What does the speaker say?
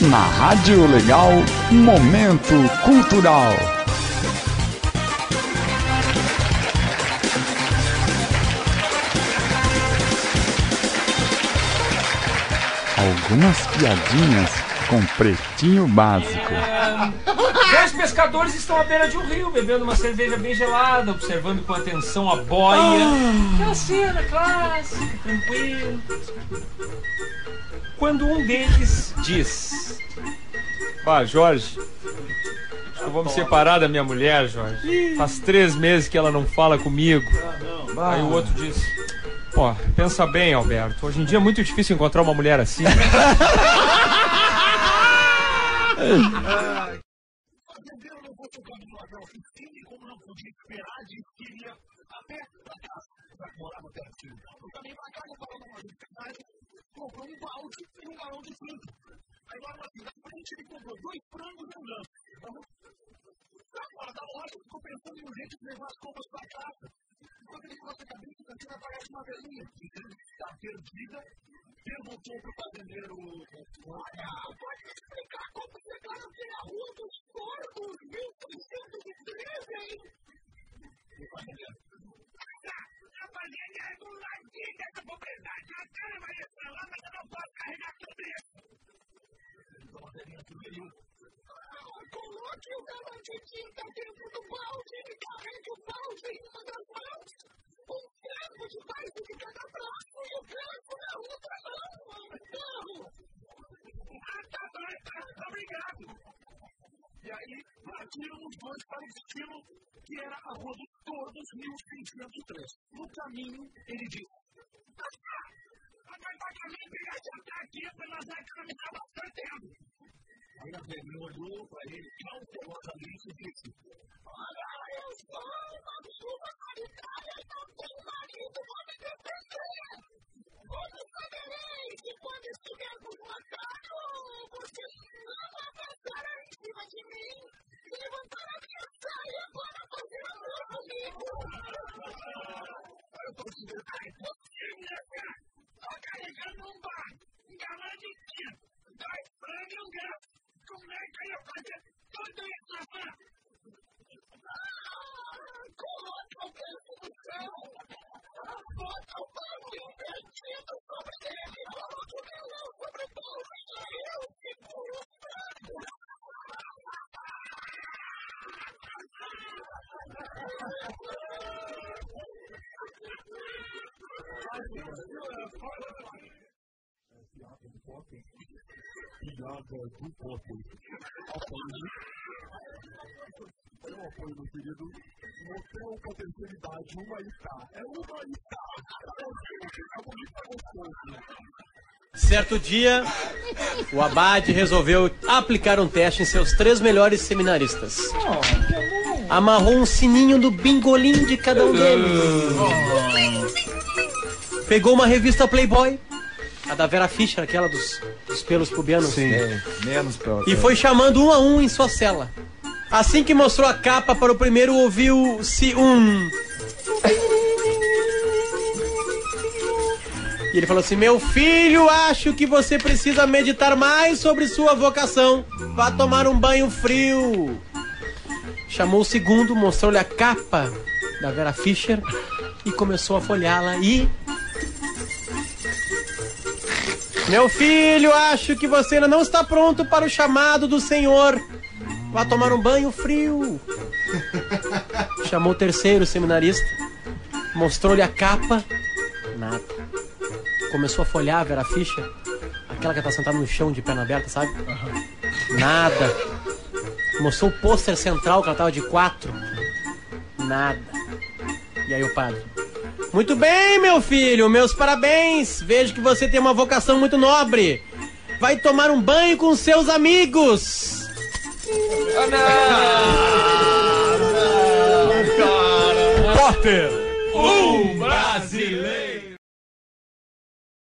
Na Rádio Legal, Momento Cultural. Algumas piadinhas com Pretinho Básico. Dois pescadores estão à beira de um rio, bebendo uma cerveja bem gelada, observando com atenção a boia. Aquela cena clássica, tranquilo. Quando um deles diz: Jorge, acho que eu vou me separar da minha mulher, Jorge. Faz 3 meses que ela não fala comigo. Aí o outro diz: pensa bem, Alberto. Hoje em dia é muito difícil encontrar uma mulher assim. Comprou um balde e um galão de tinta. Aí lá na frente ele comprou 2 frangos e um lanche. Na fora da loja, ficou pensando em um jeito de levar as compras para casa. Enquanto ele costa a cabeça, o cantinho aparece uma velhinha. Está perdida. Perguntou para o fazendeiro: olha, pode me explicar como chegaram aqui na Rua dos Porcos, 1313, hein? E o fazendeiro: a fazenda é do ladinho dessa propriedade. A cara vai entrar lá, mas eu não posso carregar tudo isso. Então a velhinha sugeriu: coloque o galão de tinta dentro do balde e carregue o balde em uma das mãos, um ferro debaixo de cada braço e o ferro na outra mão. Tá, obrigado. E aí partiram os dois para o destino que era a Rua dos Tordos, 1603. No caminho, ele disse: vai pra mim pegar jantar aqui, pra nós economizar bastante tempo. Aí a velhinha olhou para ele cautelosamente e disse: olha, eu sou uma chuva solitária e não tenho marido para me defender. Hoje saberei que quando estivermos no atalho, você não vai passar em cima de mim e levantar a minha saia para fazer amor comigo. Eu tô dizendo: você, tá carregando um bar, um galão de tinta, 2 frangos e um gato. Como é que eu ia fazer tudo isso na van? Coloca o peso no chão, bota o pano invertido sobre ele, coloca o melão sobre o bolo e eu seguro o frango. Piada do Potter. Apoio, meu querido. Mostrou com a terceira idade, uma Itá. É uma Itá. É bonita, gostoso. Certo dia, o Abade resolveu aplicar um teste em seus 3 melhores seminaristas. Amarrou um sininho do bingolim de cada um deles. Pegou uma revista Playboy, a da Vera Fischer, aquela dos pelos pubianos. Sim, menos pelo. E foi chamando um a um em sua cela. Assim que mostrou a capa para o primeiro, ouviu-se um... E ele falou assim: meu filho, acho que você precisa meditar mais sobre sua vocação. Vá tomar um banho frio. Chamou o segundo, mostrou-lhe a capa da Vera Fischer e começou a folhá-la e... meu filho, acho que você ainda não está pronto para o chamado do Senhor. Vá tomar um banho frio. Chamou o terceiro seminarista, mostrou-lhe a capa. Nada. Começou a folhear a Vera Fischer, aquela que está sentada no chão de perna aberta, sabe? Nada. Mostrou o pôster central, que ela estava de 4. Nada. E aí o padre: muito bem, meu filho, meus parabéns. Vejo que você tem uma vocação muito nobre. Vai tomar um banho com seus amigos. Potter, um brasileiro.